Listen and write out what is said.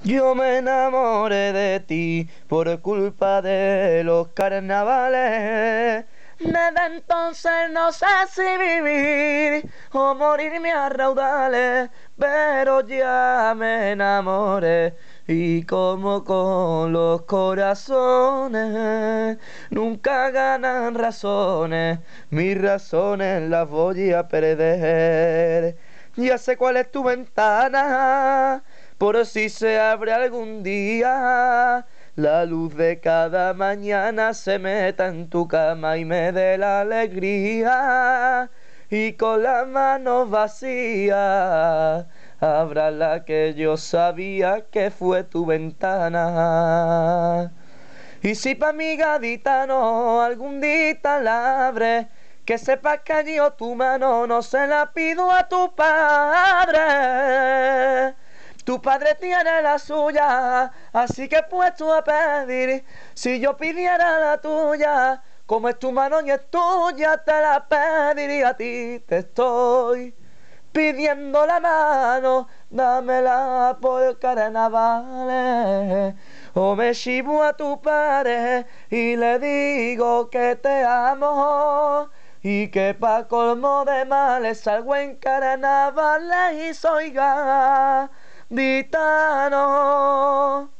Yo me enamoré de ti por culpa de los carnavales. Desde entonces no sé si vivir o morirme a raudales, pero ya me enamoré y como con los corazones nunca ganan razones, mis razones las voy a perder. Ya sé cuál es tu ventana, por si se abre algún día, la luz de cada mañana se meta en tu cama y me dé la alegría. Y con las manos vacías, abra la que yo sabía que fue tu ventana. Y si pa' mi gaditano algún día la abre, que sepas que yo tu mano no se la pido a tu padre. Tu padre tiene la suya, así que puesto a pedir, si yo pidiera la tuya, como es tu mano y es tuya, te la pediría a ti, te estoy pidiendo la mano, dámela por carnavales. O me chivo a tu padre y le digo que te amo. Y que pa' colmo de males salgo en carnavales y soy gaditano.